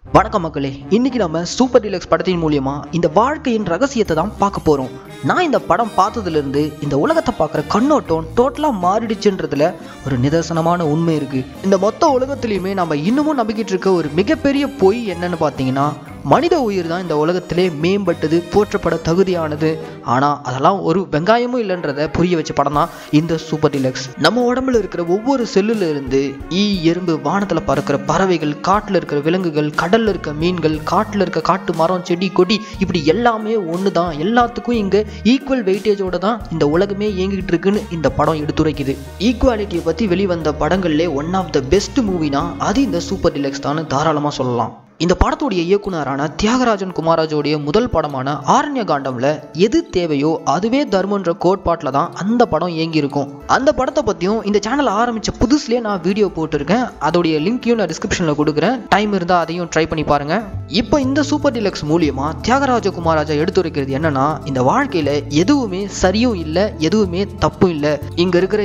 வணக்கம் மக்களே, இன்னைக்கு நம்ம சூப்பர் டீலக்ஸ் படத்தின் மூலியமா இந்த வாழ்க்கையின் ரகசியத்தை தான் பார்க்க போறோம். நான் இந்த படம் பார்த்ததுல இருந்து இந்த உலகத்தை பார்க்குற கண்ணோட்டம் டோட்டலா மாறிடுச்சுன்றதுல ஒரு நிதர்சனமான உண்மை இருக்கு. இந்த மொத்த உலகத்திலையுமே நம்ம இன்னமும் நம்பிக்கிட்டு இருக்க ஒரு மிகப்பெரிய பொய் என்னன்னு பார்த்தீங்கன்னா, மனித உயிர் தான் இந்த உலகத்திலே மேம்பட்டது, போற்றப்பட தகுதியானது. ஆனால் அதெல்லாம் ஒரு வெங்காயமும் இல்லைன்றதை புரிய வச்ச படம் தான் இந்த சூப்பர் டீலக்ஸ். நம்ம உடம்புல இருக்கிற ஒவ்வொரு செல்லுல இருந்து ஈ, எறும்பு, வானத்தில் பறக்கிற பறவைகள், காட்டில் இருக்கிற விலங்குகள், கடல்ல இருக்க மீன்கள், காட்டில் இருக்க காட்டு மரம், செடி, கொடி, இப்படி எல்லாமே ஒன்று தான். எல்லாத்துக்கும் இங்கே ஈக்குவல் வெயிட்டேஜோட தான் இந்த உலகமே இயங்கிட்டு இருக்குன்னு இந்த படம் எடுத்துரைக்குது. ஈக்குவாலிட்டியை பற்றி வெளிவந்த படங்கள்லே ஒன் ஆஃப் த பெஸ்ட் மூவினா அது இந்த சூப்பர் டீலக்ஸ் தான் தாராளமாக சொல்லலாம். இந்த படத்துடைய இயக்குனரான தியாகராஜன் குமாராஜோடைய முதல் படமான ஆரண்ய காண்டம்ல எது தேவையோ அதுவே தர்மன்ற கோட்பாட்டில் தான் அந்த படம் இயங்கியிருக்கும். அந்த படத்தை பற்றியும் இந்த சேனல் ஆரம்பித்த புதுசுலேயே நான் வீடியோ போட்டிருக்கேன். அதோடைய லிங்க்கையும் நான் டிஸ்கிரிப்ஷனில் கொடுக்குறேன். டைம் இருந்தால் அதையும் ட்ரை பண்ணி பாருங்க. இப்போ இந்த சூப்பர் டீலக்ஸ் மூலியமா தியாகராஜ குமாராஜா எடுத்துரைக்கிறது என்னன்னா, இந்த வாழ்க்கையில் எதுவுமே சரியும் இல்லை, எதுவுமே தப்பும் இல்லை. இங்கே இருக்கிற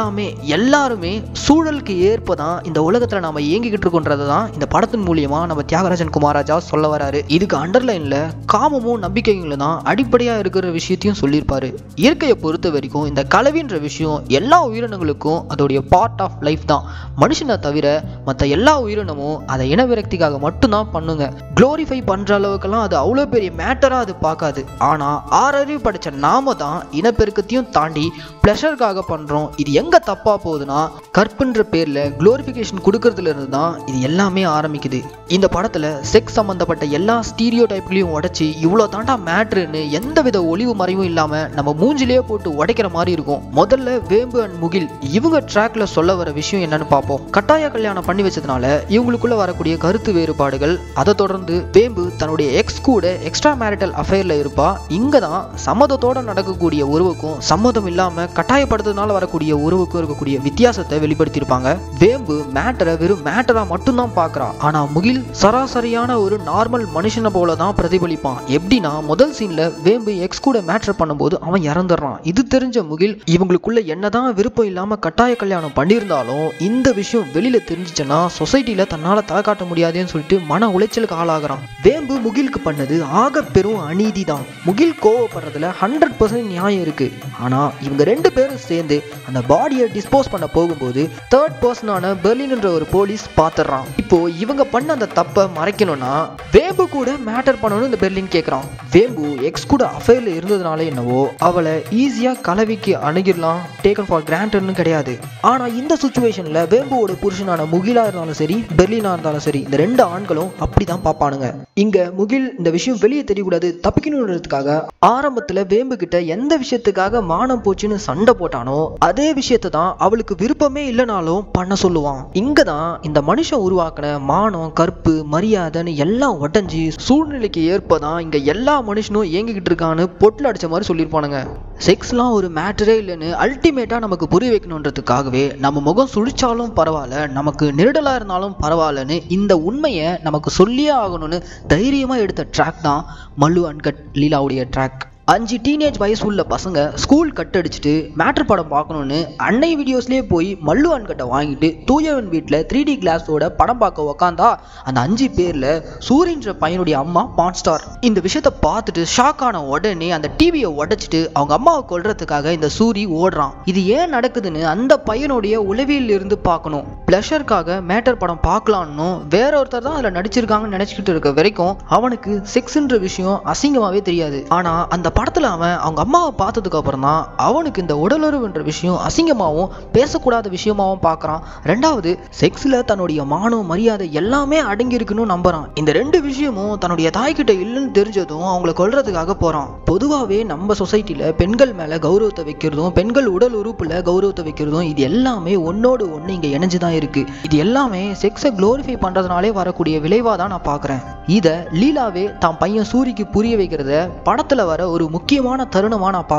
எல்லாருமே சூழலுக்கு ஏற்பதான் இந்த உலகத்தில் நாம் இயங்கிக்கிட்டு இருக்கோன்றதை தான் இந்த படத்தின் மூலியமா நம்ம தியாகராஜன் குமாராஜா சொல்ல வராரு. இதுக்கு அண்டர்லைன்ல காமமும் நம்பிக்கைகளும் தான் அடிப்படையா இருக்கிற விஷயத்தையும் சொல்லியிருப்பாரு. இயற்கையை பொறுத்த வரைக்கும் இந்த கலவின்ற விஷயம் எல்லா உயிரினங்களுக்கும் அதோடைய பார்ட் ஆஃப் லைஃப் தான். மனுஷனை தவிர மற்ற எல்லா உயிரினமும் அதை இனவிரக்திக்காக மட்டும்தான் பண்ணுங்க. குளோரிஃபை பண்ற அளவுக்கெல்லாம் அது அவ்வளோ பெரிய மேட்டரா அது பார்க்காது. ஆனா ஆறறிவு படிச்ச நாம தான் இனப்பெருக்கத்தையும் தாண்டி பிளஷருக்காக பண்றோம். இது எங்க தப்பா போகுதுன்னா, கற்புன்ற பேர்ல குளோரிஃபிகேஷன் கொடுக்கறதுல இருந்து தான் இது எல்லாமே ஆரம்பிக்குது. இந்த படத்துல செக்ஸ் சம்பந்தப்பட்ட எல்லா ஸ்டீரியோ டைப்களையும் உடைச்சி இவ்வளோ தாண்டா மேட்ருன்னு எந்தவித ஒளிவு மறைவும் இல்லாம நம்ம மூஞ்சிலேயே போட்டு உடைக்கிற மாதிரி இருக்கும். முதல்ல வேம்பு அண்ட் முகில் இவங்க ட்ராக்ல சொல்ல வர விஷயம் என்னன்னு பார்ப்போம். கட்டாய கல்யாணம் பண்ணி வச்சதுனால இவங்களுக்குள்ள வரக்கூடிய கருத்து வேறுபாடுகள். அதை தொடர்ந்து வேம்பு தன்னுடைய எக்ஸ் கூட எக்ஸ்ட்ரா மேரிட்டல் அஃபேர்ல இருப்பா. இங்க தான் சம்மதத்தோட நடக்கக்கூடிய உறவுக்கும் சம்மதம் இல்லாம கட்டாயப்படுறதுனால வரக்கூடிய உறவுக்கும் இருக்கக்கூடிய வித்தியாசத்தை வெளிப்படுத்தியிருப்பாங்க. வேம்பு மேட்டரை வெறும் மேட்டரா மட்டும்தான் பார்க்கறா. ஆனா முகில் சராசரியான ஒரு நார்மல் மனுஷனை போல தான் பிரதிபலிப்பான். எப்படின்னா, முதல் சீன்ல வேம்பு எக்ஸ் கூட மேட்டர் பண்ணும்போது அவன் இறந்துடுறான். இது தெரிஞ்ச முகில் இவங்களுக்குள்ள என்னதான் விருப்பம் இல்லாம கட்டாய கல்யாணம் பண்ணியிருந்தாலும் இந்த விஷயம் வெளியில தெரிஞ்சிச்சுன்னா சொசைட்டில தன்னால தலை காட்ட முடியாதுன்னு சொல்லிட்டு மன உளைச்சலுக்கு ஆளாகிறான். வேம்பு முகிலுக்கு பண்ணது ஆக பெரும் அநீதி தான். முகில் கோவப்படுறதுல 100% நியாயம் இருக்கு. ஆனா இவங்க ரெண்டு பேரும் சேர்ந்து அந்த பாடியை டிஸ்போஸ் பண்ண போகும்போது தேர்ட் பர்சனான பெர்லின்ன்ற ஒரு போலீஸ் பாத்துறான். இப்போ இவங்க பண்ண அந்த தப்பை மறைக்கணும்னா வேம்பு கூட மேட்டர் பண்ணணும்னு இந்த பெர்லின் கேட்குறான். வேம்பு எக்ஸ் கூட அஃபேர்ல இருந்ததுனால என்னவோ அவளை ஈஸியா கலவிக்கு அணுகிடலாம், டேக்கன் ஃபார் கிராண்டட்னு கிடையாது. ஆனா இந்த சுச்சுவேஷன்ல வேம்புவோட புருஷனான முகிலா இருந்தாலும் சரி, பெர்லினா இருந்தாலும் சரி, இந்த ரெண்டு ஆண்களும் அப்படிதான் பார்ப்பானுங்க. இங்க முகில் இந்த விஷயம் வெளியே தெரியக்கூடாது தப்பிக்கணுன்றதுக்காக ஆரம்பத்துல வேம்பு கிட்ட எந்த விஷயத்துக்காக மானம் போச்சுன்னு சண்டை போட்டானோ அதே விஷயத்தை தான் அவளுக்கு விருப்பமே இல்லைனாலும் பண்ண சொல்லுவான். இங்கதான் இந்த மனுஷன் உருவாக்கின மானம், கற்பு, மரியாதைன்னு எல்லாம் உடஞ்சி சூழ்நிலைக்கு ஏற்பதான் இங்க எல்லா மனுஷனும் இயங்கிக்கிட்டு இருக்கான்னு பொட்டில் அடிச்ச மாதிரி சொல்லியிருப்பானுங்க. செக்ஸ்லாம் ஒரு மேட்டரே இல்லைன்னு அல்டிமேட்டா நமக்கு புரிய வைக்கணுன்றதுக்காகவே நம்ம முகம் சுழிச்சாலும் பரவாயில்ல, நமக்கு நெருடலா இருந்தாலும் பரவாயில்லன்னு இந்த உண்மையை நமக்கு சொல்லியே ஆகணும்னு தைரியமா எடுத்த ட்ராக் தான் மல்லு அன்கட் லீலாவுடைய ட்ராக். 5 டீனேஜ் வயசு உள்ள பசங்க ஸ்கூல் கட் அடிச்சுட்டு மேட்டர் படம் பார்க்கணுன்னு அன்னை வீடியோஸ்லேயே போய் மல்லு அன்கட்டை வாங்கிட்டு தூயவன் வீட்டில் 3D கிளாஸோட படம் பார்க்க உக்காந்தா அந்த 5 பேரில் சூரியன்ற பையனுடைய அம்மா பான் ஸ்டார். இந்த விஷயத்த பார்த்துட்டு ஷாக் ஆன உடனே அந்த டிவியை உடைச்சிட்டு அவங்க அம்மாவை கொல்றதுக்காக இந்த சூரி ஓடுறான். இது ஏன் நடக்குதுன்னு அந்த பையனுடைய உளவியல் இருந்து பார்க்கணும். பிளஷருக்காக மேட்டர் படம் பார்க்கலான்னு வேற ஒருத்தர் தான் அதில் நடிச்சிருக்காங்கன்னு நினைச்சிக்கிட்டு இருக்க வரைக்கும் அவனுக்கு செக்ஸ்ன்ற விஷயம் அசிங்கமாவே தெரியாது. ஆனா அந்த படத்துல அவன் அவங்க அம்மாவை பார்த்ததுக்கு அப்புறம் தான் அவனுக்கு இந்த உடலுறவுன்ற விஷயம் அசிங்கமாவும் பேசக்கூடாத விஷயமாவும் பார்க்கறான். ரெண்டாவது, செக்ஸ்ல தன்னுடைய மானம், மரியாதை எல்லாமே அடங்கி இருக்குன்னு நம்புறான். இந்த ரெண்டு விஷயமும் தன்னுடைய தாய்கிட்ட இல்லைன்னு தெரிஞ்சதும் அவங்கள கொல்றதுக்காக போறான். பொதுவாகவே நம்ம சொசைட்டில பெண்கள் மேல கௌரவத்தை வைக்கிறதும், பெண்கள் உடல் உறுப்புல கௌரவத்தை வைக்கிறதும், இது எல்லாமே ஒன்னோடு ஒன்று இங்க இணைஞ்சுதான் இருக்கு. இது எல்லாமே செக்ஸை குளோரிஃபை பண்றதுனாலே வரக்கூடிய விளைவா தான் நான் பாக்குறேன். இதை லீலாவே தான் பையன் சூரிக்கு புரிய வைக்கிறத படத்துல வர ஒரு முக்கியமான தருணமா நான் பார்க்குறேன்.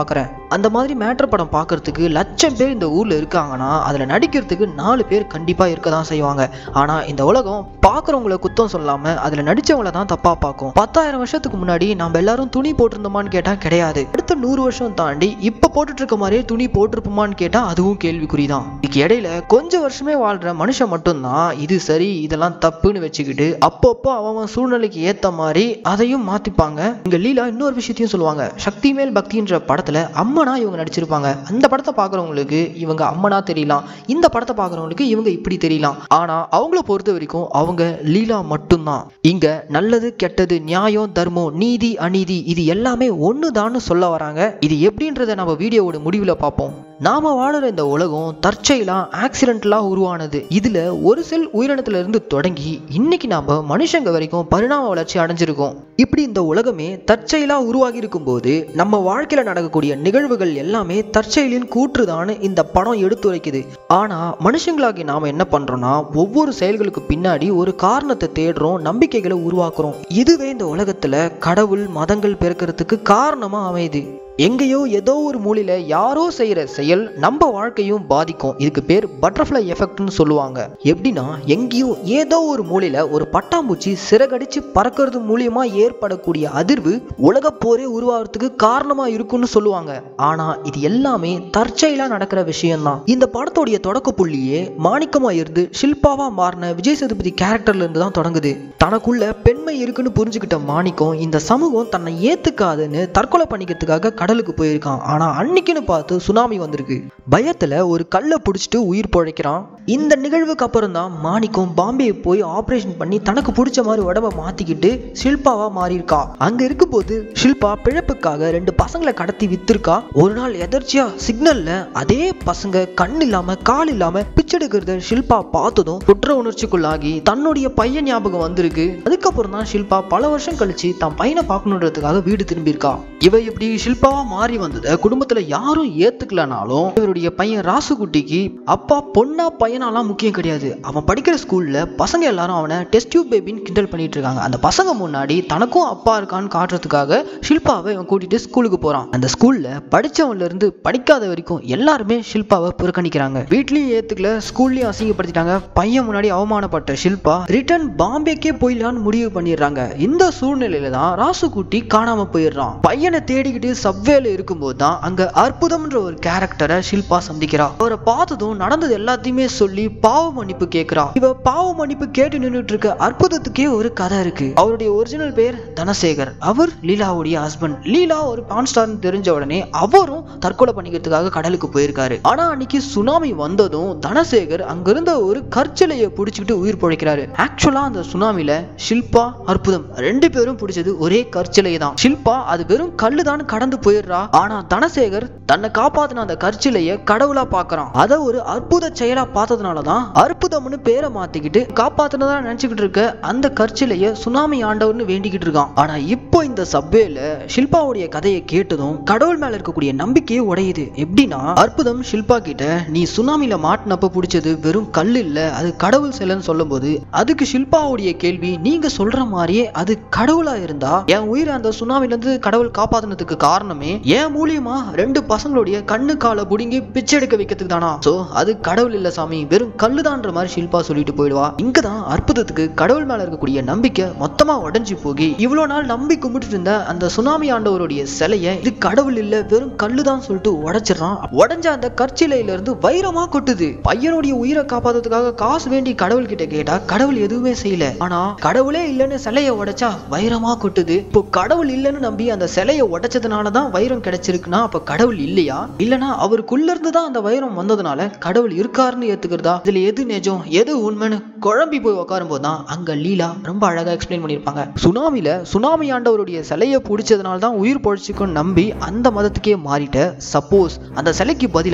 அந்த மாதிரி மேட்டர் படம் பார்க்கறதுக்கு லட்சம் பேர் இந்த ஊர்ல இருக்காங்கன்னா அதுல நடிக்கிறதுக்கு 4 பேர் கண்டிப்பா இருக்க தான் செய்வாங்க. ஆனா இந்த உலகம் பார்க்குறவங்களை குத்தம் சொல்லாம அதுல நடிச்சவங்கள தான் தப்பா பார்க்கும். 10,000 வருஷத்துக்கு முன்னாடி நம்ம எல்லாரும் துணி போட்டிருந்தோமான்னு கேட்டா கிடையாது. அடுத்த 100 வருஷம் தாண்டி இப்ப போட்டுட்டு இருக்க மாதிரியே துணி போட்டிருப்போமான்னு கேட்டா அதுவும் கேள்விக்குறிதான். இதுக்கு இடையில கொஞ்சம் வருஷமே வாழ்ற மனுஷன் மட்டும்தான் இது சரி இதெல்லாம் தப்புன்னு வச்சுக்கிட்டு அப்பப்போ அவன் சூழ்நிலைக்கு ஏத்த மாதிரி அதையும் மாத்திப்பாங்க. இங்க லீலா இன்னொரு விஷயத்தையும் சொல்லுவாங்க. சக்தி மேல் பக்தின்ற படத்துல அம்மனா இவங்க நடிச்சிருப்பாங்க. அந்த படத்தை பாக்குறவங்களுக்கு இவங்க அம்மனா தெரியலாம், இந்த படத்தை பாக்குறவங்களுக்கு இவங்க இப்படி தெரியலாம். ஆனா அவங்கள பொறுத்த வரைக்கும் அவங்க லீலா மட்டும்தான். இங்க நல்லது கெட்டது நியாயம் தர்மம் நீதி அநீதி இது எல்லாமே ஒண்ணுதான்னு சொல்ல வராங்க. இது எப்படின்றத நம்ம வீடியோவோட முடிவுல பார்ப்போம். நாம வாழற இந்த உலகம் தற்செயலா ஆக்சிடென்ட்லா உருவானது. இதுல ஒரு செல் உயிரினத்துல இருந்து தொடங்கி இன்னைக்கு நாம மனுஷங்க வரைக்கும் பரிணாம வளர்ச்சி அடைஞ்சிருக்கோம். இப்படி இந்த உலகமே தற்செயலா உருவாகி இருக்கும் போது நம்ம வாழ்க்கையில நடக்கக்கூடிய நிகழ்வுகள் எல்லாமே தற்செயலின் கூற்றுதான் இந்த படம் எடுத்துரைக்குது. ஆனா மனுஷங்களாகி நாம என்ன பண்றோம்னா ஒவ்வொரு செயல்களுக்கு பின்னாடி ஒரு காரணத்தை தேடுறோம், நம்பிக்கைகளை உருவாக்குறோம். இதுவே இந்த உலகத்துல கடவுள் மதங்கள் பிறக்கிறதுக்கு காரணமா அமையுது. எங்கேயோ ஏதோ ஒரு மூலையில யாரோ செய்யற செயல் நம்ம வாழ்க்கையும் பாதிக்கும். இதுக்கு பேர் பட்டர்ஃப்ளை எஃபெக்ட்னு சொல்லுவாங்க. எப்படின்னா எங்கேயோ ஏதோ ஒரு மூலையில ஒரு பட்டாம்பூச்சி சிறகடிச்சு பறக்கிறது மூலியமா ஏற்படக்கூடிய அதிர்வு உலக போரே உருவாகிறதுக்கு காரணமா இருக்கும்னு சொல்லுவாங்க. ஆனா இது எல்லாமே தற்செயலா நடக்கிற விஷயம்தான். இந்த படத்தோடைய தொடக்க புள்ளியே மாணிக்கமா இருந்து ஷில்பாவா மாறின விஜய் சேதுபதி கேரக்டர்ல இருந்து தான் தொடங்குது. தனக்குள்ள பெண்மை இருக்குன்னு புரிஞ்சுக்கிட்ட மாணிக்கம் இந்த சமூகம் தன்னை ஏத்துக்காதுன்னு தற்கொலை பண்ணிக்கிறதுக்காக கடலுக்கு போயிருக்கான். ஆனா அன்னைக்குன்னு பார்த்து சுனாமி வந்திருக்கு. பயத்துல ஒரு கல்லை பிடிச்சிட்டு உயிர் பொழைக்கிறான். இந்த நிகழ்வுக்கு அப்புறம் தான் மாணிக்கம் பாம்பே போய் ஆபரேஷன் பண்ணி தனக்கு பிடிச்ச மாதிரி உடம்ப மாத்திக்கிட்டு ஷில்பாவா மாறியிருக்கா. அங்க இருக்கும் போது ஷில்பா பிழைப்புக்காக 2 பசங்களை கடத்தி வித்திருக்கா. ஒரு நாள் எதர்ச்சியா சிக்னல்ல அதே பசங்க கண் இல்லாம கால் இல்லாம பிச்செடுக்கிறத ஷில்பா பார்த்ததும் குற்ற உணர்ச்சிக்குள்ளாகி தன்னுடைய பையன் ஞாபகம் வந்திருக்கு. அதுக்கப்புறம் தான் ஷில்பா பல வருஷம் கழிச்சு தான் பையனை பார்க்கணுன்றதுக்காக வீடு திரும்பியிருக்கா. இவ இப்படி ஷில்பா மாறி வந்தது குடும்பத்துல யாரும் ஏத்துக்கலனாலும் இவருடைய பையன் ராசுகுட்டிக்கு அப்பா பொண்ணா பையனாலாம் முக்கியம் கிடையாது. அவன் படிக்கிற ஸ்கூல்ல பசங்க எல்லாரும் அவனை டெஸ்ட் டியூப் பேபின்னு கிண்டல் பண்ணிட்டு இருக்காங்க. அந்த பசங்க முன்னாடி தனக்கும் அப்பா இருக்கான்னு காட்டுறதுக்காக ஷில்பாவை இவன் கூட்டிட்டு ஸ்கூலுக்கு போறான். அந்த ஸ்கூல்ல படிச்சவன்ல இருந்து படிக்காத வரைக்கும் எல்லாருமே ஷில்பாவை புறக்கணிக்கிறாங்க. வீட்லயும் ஏத்துக்கல, ஸ்கூல்லயும் அசிங்கப்படுத்திட்டாங்க. பையன் முன்னாடி அவமானப்பட்ட ஷில்பா ரிட்டர்ன் பாம்பேக்கே போயிடலான்னு முடிவு பண்ணிடுறாங்க. இந்த சூழ்நிலையில தான் ராசுகுட்டி காணாம போயிடுறான். பையனை தேடிக்கிட்டு சப்வேல இருக்கும்போது தான் அங்க அற்புதம்ன்ற ஒரு கேரக்டரை ஷில்பா சந்திக்கிறா. அவரை பார்த்ததும் நடந்தது எல்லாத்தையுமே சொல்லி பாவ மன்னிப்பு கேட்கிறா. இவ பாவ மன்னிப்பு கேட்டு நின்றுட்டு இருக்க அற்புதத்துக்கே ஒரு கதை இருக்கு. அவருடைய ஒரிஜினல் பேர் தனசேகர். அவர் லீலாவுடைய ஹஸ்பண்ட். லீலா ஒரு பான் ஸ்டார்னு தெரிஞ்ச உடனே அவரும் தற்கொலை பண்ணிக்கிறதுக்காக கடலுக்கு போயிருக்காரு. ஆனா அன்னைக்கு சுனாமி வந்ததும் தனசேகர் அங்கிருந்த ஒரு கற்சிலையை பிடிச்சிக்கிட்டு உயிர் பிழைக்கிறாரு. ஆக்சுவலா அந்த சுனாமில ஷில்பா அற்புதம் 2 பேரும் பிடிச்சது ஒரே கற்சிலையை தான். ஷில்பா அது வெறும் கல்லுதான் கடந்து போயிடுறா. ஆனா தனசேகர் தன்னை காப்பாத்தின அந்த கற்சிலைய கடவுளா பாக்குறான். அத ஒரு அற்புத செயலா பார்த்ததுனாலதான் அற்புதம்னு பேரை மாத்திக்கிட்டு காப்பாத்தினதா நினைச்சுக்கிட்டு இருக்க அந்த கற்சிலைய சுனாமி ஆண்டவர்னு வேண்டிக்கிட்டு இருக்கான். ஆனா இப்போ இந்த சப்வேல ஷில்பாவுடைய கதையை கேட்டதும் கடவுள் மேல இருக்கக்கூடிய நம்பிக்கையே உடையுது. எப்படின்னா அற்புதம் ஷில்பா கிட்ட நீ சுனாமில மாட்டினப்ப பிடிச்சது வெறும் கல் இல்ல அது கடவுள் சிலைன்னு சொல்லும் போது அதுக்கு ஷில்பாவுடைய கேள்வி நீங்க சொல்ற மாதிரியே அது கடவுளா இருந்தா என் உயிரை அந்த சுனாமில இருந்து கடவுள் காப்பாத்தினதுக்கு காரணமே என் மூலியமா 2 பசங்களுடைய கண்ணு காலை புடுங்கி பிச்சை எடுக்க வைக்கிறதுக்கு தானா? சோ அது கடவுள் இல்ல சாமி, வெறும் கல்லுதான்ற மாதிரி ஷில்பா சொல்லிட்டு போயிடுவா. இங்கதான் அற்புதத்துக்கு கடவுள் மேல இருக்கக்கூடிய நம்பிக்கை மொத்தமா உடைஞ்சு போகி இவ்வளவு நாள் நம்பி கும்பிட்டு இருந்த அந்த சுனாமி ஆண்டவருடைய சிலைய இது கடவுள் இல்ல வெறும் கல்லுதான் சொல்லிட்டு உடைச்சிடறான். உடைஞ்ச அந்த கற்சிலையில இருந்து வைரமா கொட்டுது. பையனுடைய உயிரை காப்பாத்துறதுக்காக காசு வேண்டி கடவுள் கிட்ட கேட்டா கடவுள் எதுவுமே செய்யல. ஆனா கடவுளே இல்லன்னு சிலைய உடைச்சா வைரமா கொட்டுது. இப்போ கடவுள் இல்லன்னு நம்பி அந்த சிலைய உடைச்சதுனாலதான் வைரம் கிடைச்சிருக்குன்னா அப்ப கடவுள் இல்லையா? இல்லனா அவருக்குள்ள இருந்து தான் அந்த வைரம் வந்ததுனால கடவுள் இருக்காருன்னு ஏத்துக்கிறதா? இதுல எது நிஜம் எது உண்மைன்னு குழம்பி போய் உட்காரும் போதுதான் அங்க லீலா ரொம்ப அழகா எக்ஸ்பிளைன் பண்ணிருப்பாங்க. சுனாமில சுனாமி ஆண்டவருடைய சிலையை பிடிச்சதுனால தான் உயிர் பொழைச்சிக்கும் நம்பி அந்த மதத்துக்கே மாறிட்ட. சப்போஸ் அந்த சிலைக்கு பதிலா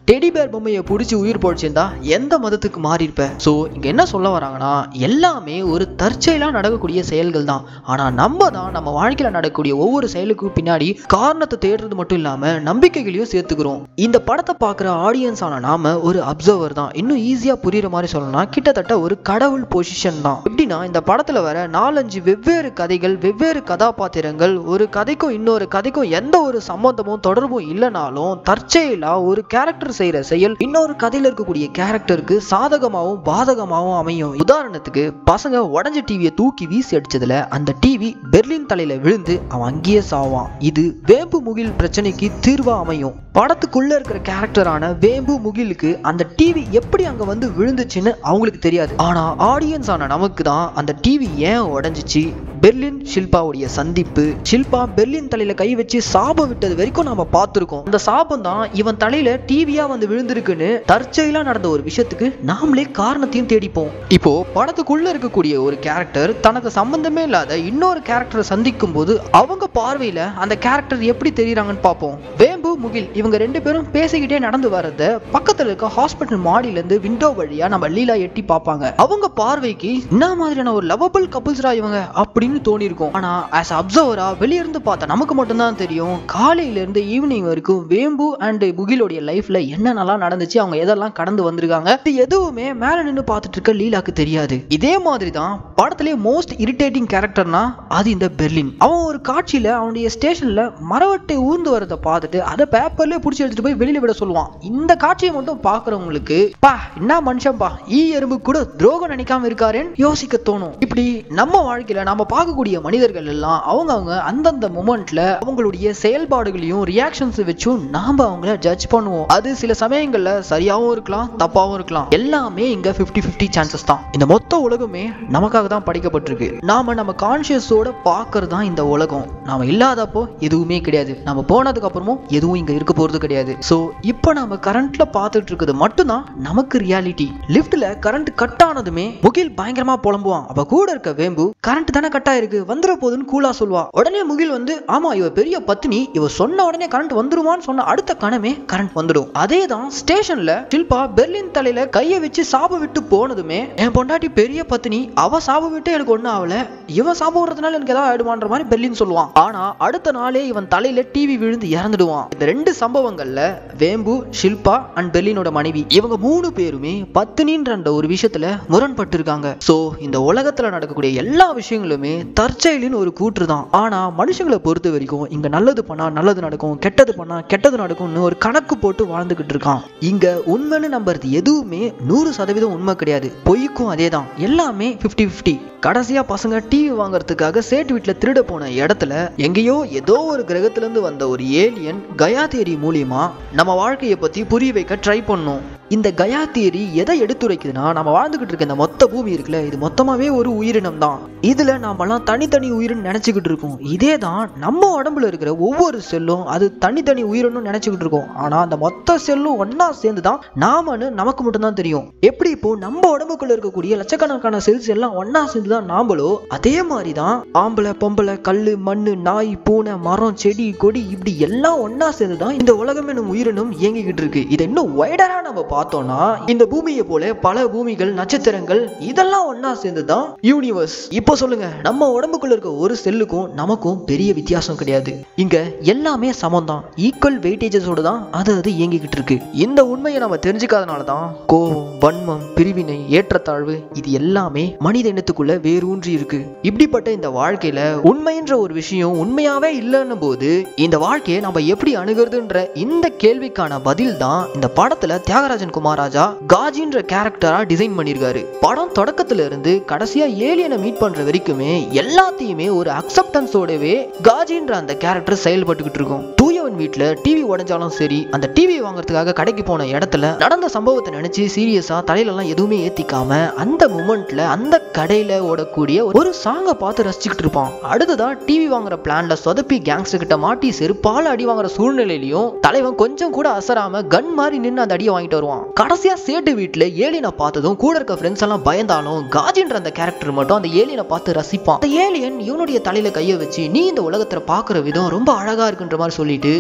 டெடி பேர் பொம்மையை பிடிச்சி உயிர் போச்சுன்னா எந்த மதத்துக்கு மாறி இருப்ப? ஸோ இங்க என்ன சொல்ல வராங்கன்னா, எல்லாமே ஒரு தற்செயலா நடக்கக்கூடிய செயல்கள் தான். ஆனா நம்ம தான் நம்ம வாழ்க்கையில நடக்கக்கூடிய ஒவ்வொரு செயலுக்கும் பின்னாடி காரணத்தை தேடுறது மட்டும் இல்லாம நம்பிக்கைகளையும் சேர்த்துக்கிறோம். இந்த படத்தை பார்க்குற ஆடியன்ஸ் ஆன நாம ஒரு அப்சர்வர் தான். இன்னும் ஈஸியா புரியுற மாதிரி சொல்லணும்னா கிட்டத்தட்ட ஒரு கடவுள் பொசிஷன் தான். எப்படின்னா, இந்த படத்துல வர 4-5 வெவ்வேறு கதைகள், வெவ்வேறு கதாபாத்திரங்கள், ஒரு கதைக்கும் இன்னொரு கதைக்கும் எந்த ஒரு சம்பந்தமும் தொடர்பும் இல்லைனாலும் தற்செயலா ஒரு கேரக்டர் செய்யற செயல் இன்னொரு கதையில இருக்கக்கூடிய கேரக்டருக்கு சாதகமாகவும் பாதகமாகவும் அமையும். உதாரணத்துக்கு, பசங்க உடஞ்ச டிவியை தூக்கி வீசி அடிச்சதுல அந்த டிவி பெர்லின் தலையில விழுந்து அவன் அங்கேயே சாவான். இது வேம்பு முகில் பிரச்சனைக்கு தீர்வா அமையும். படத்துக்குள்ள இருக்கிற கேரக்டரான வேம்பு முகிலுக்கு அந்த டிவி எப்படி அங்க வந்து விழுந்துச்சுன்னு அவங்களுக்கு தெரியாது. ஆனா ஆடியன்ஸ் ஆன நமக்கு தான் அந்த டிவி ஏன் உடஞ்சிச்சு, பெர்லின் ஷில்பாவுடைய சந்திப்பு, ஷில்பா பெர்லின் தலையில கை வச்சு சாபம் விட்டது வரைக்கும் நாம பார்த்திருக்கோம். அந்த சாபம் தான் இவன் தலையில டிவியா வந்து விழுந்திருக்குன்னு தற்செயலா நடந்த ஒரு விஷயத்துக்கு நாமளே காரணத்தையும் தேடிப்போம். இப்போ படத்துக்குள்ள இருக்கக்கூடிய ஒரு கேரக்டர் தனக்கு சம்பந்தமே இல்லாத இன்னொரு கேரக்டரை சந்திக்கும் போது அவங்க பார்வையில அந்த கேரக்டர் எப்படி தெரியுறாங்கன்னு பார்ப்போம். வேம்பு முகில் இவங்க 2 பேரும் பேசிக்கிட்டே நடந்து வரத பக்கத்துல இருக்க ஹாஸ்பிட்டல் மாடியில இருந்து விண்டோ வழியா நம்ம லீலா எட்டி பார்ப்பாங்க. அவங்க பார்வைக்கு என்ன மாதிரியான ஒரு லவபிள் கப்புள்ஸ்ரா இவங்க அப்படின்னு தோணி இருக்கும். ஆனா ஆஸ் அப்சர்வரா வெளிய இருந்து பார்த்தா நமக்கு மட்டும் தான் தெரியும் காலையில இருந்து ஈவினிங் வரைக்கும் வேம்பு அண்ட் முகிலோடைய லைஃப்ல என்னென்னலாம் நடந்துச்சு, அவங்க எதெல்லாம் கடந்து வந்திருக்காங்க, இது எதுவுமே மேல நின்று பார்த்துட்டு இருக்க லீலாக்கு தெரியாது. இதே மாதிரி தான் படத்திலே மோஸ்ட் இரிட்டேட்டிங் கேரக்டர்னா அது இந்த பெர்லின். அவன் ஒரு காட்சியில அவனுடைய ஸ்டேஷன்ல மரவட்டை ஊர்ந்து வரதை பார்த்துட்டு அதை பேப்பர்ல புடிச்சு எடுத்துட்டு போய் வெளியில விட சொல்லுவான். இந்த காட்சியை மட்டும் பாக்குறவங்களுக்கு பா என்ன மனுஷன்பா, எறும்பு கூட துரோகம் நினைக்காம இருக்காருன்னு யோசிக்க தோணும். இப்படி நம்ம வாழ்க்கையில நாம பார்க்கக்கூடிய மனிதர்கள் எல்லாம் அவங்க அந்தந்த மொமெண்ட்ல அவங்களுடைய செயல்பாடுகளையும் ரியாக்ஷன்ஸ் வச்சும் நாம அவங்கள ஜட்ஜ் பண்ணுவோம். அது சில சமயங்கள்ல சரியாவும் இருக்கலாம், தப்பாவும் இருக்கலாம். எல்லாமே இங்க 50-50 சான்சஸ் தான். இந்த மொத்த உலகமே நமக்காக தான் படைக்கப்பட்டிருக்கு. நம்ம கான்சியஸோட பார்க்கறது தான் இந்த உலகம். நாம இல்லாதப்போ எதுவுமே கிடையாது, நம்ம போனதுக்கு அப்புறமும் எதுவும் இங்க இருக்க போறது கிடையாது. சோ இப்போ நாம கரண்ட்ல பார்த்துட்டு இருக்கிறது மட்டும்தான் நமக்கு ரியாலிட்டி. லிஃப்ட்ல கரண்ட் கட் ஆனதுமே முகில் பயங்கரமா புலம்புவான். அப்ப கூட இருக்க வேம்பு கரண்ட் தானே கட் ஆயிருக்கு வந்துற போதுன்னு கூலா சொல்வா. உடனே முகில் வந்து ஆமா இவ பெரிய பத்தினி, இவ சொன்ன உடனே கரண்ட் வந்துருவான்னு சொன்ன அடுத்த கணமே கரண்ட் வந்துடும். அதே தான் ஸ்டேஷன்ல ஷில்பா பெர்லின் தலையில கையை வச்சு சாப விட்டு போனதுமே என் பொண்டாட்டி பெரிய பத்தினி, அவ சாப விட்டு எனக்கு ஒண்ணு ஆகல, இவன் சாப விடுறதுனால எனக்கு ஏதாவது ஆயிடுவான்ற மாதிரி பெர்லின் சொல்லுவான். ஆனா அடுத்த நாளே இவன் தலையில டிவி விழுந்து இறந்துடுவான். இந்த 2 சம்பவங்கள்ல வேம்பு, ஷில்பா அண்ட் பெர்லினோட மனைவி இவங்க 3 பேருமே பத்தினின்ற ஒரு விஷயத்துல முரண்பட்டு இருக்காங்க. சோ இந்த உலகத்துல நடக்கக்கூடிய எல்லா விஷயங்களுமே தற்செயலின் ஒரு கூற்று தான். ஆனா மனுஷங்களை பொறுத்த வரைக்கும் இங்க நல்லது பண்ணா நல்லது நடக்கும், கெட்டது பண்ணா கெட்டது நடக்கும்னு ஒரு கணக்கு போட்டு வாழ்ந்துகிட்டு இருக்கான். இங்க உண்மைன்னு நம்புறது எதுவுமே 100% உண்மை கிடையாது. பொய்க்கும் அதே தான். எல்லாமே 50-50. கடைசியா பசங்க டிவி வாங்கறதுக்காக சேட்டு வீட்டுல திருட போன இடத்துல எங்கேயோ ஏதோ ஒரு கிரகத்துல இருந்து வந்த ஒரு ஏலியன் கயா தியரி மூலியமா நம்ம வாழ்க்கையை பத்தி புரிய வைக்க ட்ரை பண்ணும். இந்த கயா தியரி எதை எடுத்துரைக்குதுன்னா, நம்ம வாழ்ந்துகிட்டு இருக்க இந்த மொத்த பூமி இருக்குல்ல, இது மொத்தமாவே ஒரு உயிரினம் தான். இதுல நாமெல்லாம் தனித்தனி உயிரினம் நினைச்சுக்கிட்டு இருக்கோம். இதே தான் நம்ம உடம்புல இருக்கிற ஒவ்வொரு செல்லும் அது தனித்தனி உயிரினம் நினைச்சுக்கிட்டு இருக்கோம். ஆனா அந்த மொத்த செல்லும் ஒன்னா சேர்ந்துதான் நாமன்னு நமக்கு மட்டும் தான் தெரியும். எப்படி இப்போ நம்ம உடம்புக்குள்ள இருக்கக்கூடிய லட்சக்கணக்கான செல்ஸ் எல்லாம் ஒன்னா சேர்ந்துதான் நாமளோ, அதே மாதிரிதான் ஆம்பளை பொம்பளை கல்லு மண்ணு நாய் பூனை மரம் செடி கொடி இப்படி எல்லாம் ஒன்னா சேர்ந்துதான் இந்த உலகம் என்னும் உயிரினம் இயங்கிக்கிட்டு இருக்கு. இதை இன்னும் வைடரா நம்ம பார்த்தோம்னா இந்த பூமியை போல பல பூமிகள், நட்சத்திரங்கள் இதெல்லாம் ஒன்னா சேர்ந்துதான் யூனிவர்ஸ். இப்போ சொல்லுங்க, நம்ம உடம்புக்குள்ள இருக்க ஒரு செல்லுக்கும் நமக்கும் பெரிய வித்தியாசம் கிடையாது. இங்க எல்லாமே சமம் தான். ஈக்குவல் வெயிட்டேஜஸோட தான் அது இயங்கிக்கிட்டு இருக்கு. இந்த உண்மையை நம்ம தெரிஞ்சுக்காதனால தான் கோபம், வன்மம், பிரிவினை, ஏற்றத்தாழ்வு இது எல்லாமே மனித இனத்துக்குள்ள வேரூன்றி இருக்கு. இப்படிப்பட்ட இந்த வாழ்க்கையில உண்மைன்ற ஒரு விஷயம் உண்மையாவே இல்லைன்னும் போது இந்த வாழ்க்கையை நம்ம எப்படி அணுகிறதுன்ற இந்த கேள்விக்கான பதில் தான் இந்த படத்துல தியாகராஜன் குமாராஜா காஜின்ற கேரக்டரா டிசைன் பண்ணிருக்காரு. படம் தொடக்கத்துல இருந்து கடைசியா ஏலியனை மீட் பண்ற வரைக்குமே எல்லாத்தையுமே ஒரு அக்செப்டன்ஸோடவே காஜின்ற அந்த கேரக்டர் செயல்பட்டுக்கிட்டு இருக்கும். தூயவன் வீட்டுல டிவி உடைஞ்சாலும் சரி, அந்த டிவி வாங்குறதுக்காக கடைக்கு போன இடத்துல நடந்த சம்பவத்தை நினைச்சு சீரியஸா தலையில எல்லாம் எதுவுமே ஏத்திக்காம அந்த மூமெண்ட்ல அந்த கடையில ஓடக்கூடிய ஒரு சாங்கை பார்த்து ரசிச்சுக்கிட்டு இருப்பான். அடுத்ததான் டிவி வாங்குற பிளான்ல சொதப்பி கேங்ஸ்டர் கிட்ட மாட்டி செருப்பால அடி வாங்குற சூழ்நிலையிலையும் தலைவன் கொஞ்சம் கூட அசராம கன் மாதிரி நின்று அந்த அடியை வாங்கிட்டு வருவான். கடைசியா சேட்டு வீட்டுல ஏலியனை பார்த்ததும் கூட இருக்க ஃப்ரெண்ட்ஸ் எல்லாம் பயந்தாலும் காஜின்ற அந்த கேரக்டர் மட்டும் அந்த ஏலியனை பார்த்து ரசிப்பான். அந்த ஏலியன் இவனுடைய தலையில கைய வச்சு நீ இந்த உலகத்துல பாக்குற விதம் ரொம்ப அழகா இருக்குன்ற மாதிரி சொல்லிட்டு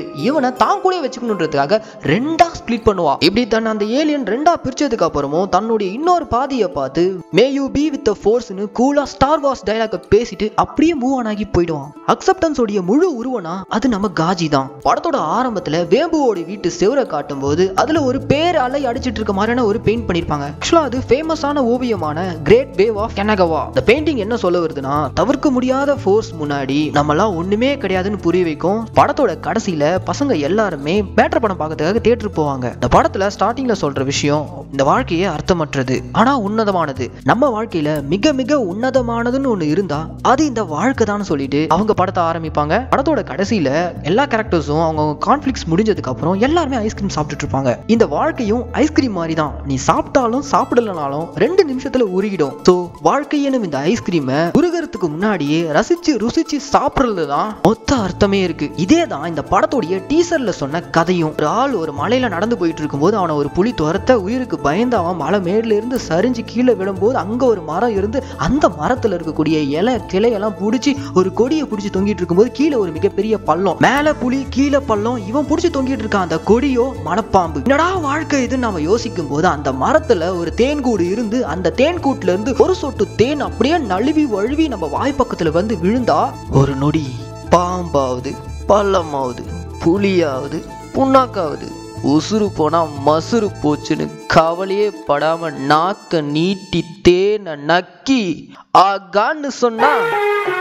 இவனை தான் கூட வச்சுக்கணுன்றதுக்காக ரெண்டா ஸ்பிளிட் பண்ணுவா. இப்படி தன் அந்த ஏலியன் ரெண்டா பிரிச்சதுக்கு அப்புறமும் தன்னுடைய இன்னொரு பாதியை பார்த்து may you be with the ஃபோர்ஸ்னு கூலா ஸ்டார் வார்ஸ் டயலாக பேசிட்டு அப்படியே மூவ் ஆன் ஆகி போயிடுவான். அக்செப்டன்ஸ் உடைய முழு உருவனா அது நம்ம காஜி தான். படத்தோட ஆரம்பத்துல வேம்புவோட வீட்டு செவரை காட்டும் போது அதுல ஒரு பேர் அலை அடிச்சிட்டு இருக்க மாதிரியான ஒரு பெயிண்ட் பண்ணிருப்பாங்க. ஆக்சுவலா அது ஃபேமஸான ஓவியமான கிரேட் வேவ் ஆஃப் கனகவா. இந்த பெயிண்டிங் என்ன சொல்ல வருதுன்னா, தவிர்க்க முடியாத ஃபோர்ஸ் முன்னாடி நம்மலாம் ஒண்ணுமே கிடையாதுன்னு புரிய வைக்கும். படத்தோட கடைசியில பசங்க எல்லாருமே பேட்டர் படம் பார்க்கறதுக்காக தியேட்டர் போவாங்க. இந்த படத்துல ஸ்டார்டிங்ல சொல்ற விஷயம் இந்த வாழ்க்கையே அர்த்தமற்றது ஆனா உன்னதமானது. நம்ம வாழ்க்கையில மிக மிக உன்னதமானதுன்னு ஒண்ணு இருந்தா அது இந்த வாழ்க்கை தான் சொல்லிட்டு அவங்க படத்தை ஆரம்பிப்பாங்க. படத்தோட கடைசியில எல்லா கேரக்டர்ஸும் அவங்க கான்ஃபிளிக்ஸ் முடிஞ்சதுக்கு அப்புறம் எல்லாருமே ஐஸ்கிரீம் சாப்பிட்டுட்டு இருப்பாங்க. இந்த வாழ்க்கையும் ஐஸ்கிரீம் மாதிரி தான். நீ சாப்பிட்டாலும் சாப்பிடலனாலும் 2 நிமிஷத்துல உருகிடும். சோ வாழ்க்கை எனும் இந்த ஐஸ்கிரீமை உருகிறதுக்கு முன்னாடியே ரசிச்சு ருசிச்சு சாப்பிடுறதுதான் மொத்த அர்த்தமே இருக்கு. இதே தான் இந்த படத்தோடைய டீசர்ல சொன்ன கதையும். ஒரு ஆள் ஒரு மலையில நடந்து போயிட்டு இருக்கும்போது அவனை ஒரு புலி துரத்த உயிருக்கு பயந்து அவன் மலை மேட்ல இருந்து சரிஞ்சு கீழே விழும்போது அங்க ஒரு மரம் இருந்து அந்த மரத்துல இருக்கக்கூடிய இலை கிளையெல்லாம் புடிச்சு ஒரு கொடியை புடிச்சு தொங்கிட்டு இருக்கும்போது கீழே ஒரு மிகப்பெரிய பள்ளம், மேல புலி கீழே பள்ளம், இவன் புடிச்சு தொங்கிட்டு இருக்கான் அந்த கொடியோ மனப்பாம்பு. என்னடா வாழ்க்கை இதுன்னு நம்ம யோசிக்கும் போது அந்த மரத்துல ஒரு தேன்கூடு இருந்து அந்த தேன்கூட்டுல இருந்து ஒரு சொட்டு தேன் அப்படியே நழுவி வழுவி நம்ம வாய்ப்பக்கத்துல வந்து விழுந்தா ஒரு நொடி பாம்பாவது பள்ளமாவது புலியாவது புண்ணாக்காவது உசுறு போனா மசுறு போச்சுன்னு கவலையே படாம நாக்க நீட்டி தேனை நக்கி ஆகான்னு சொன்னா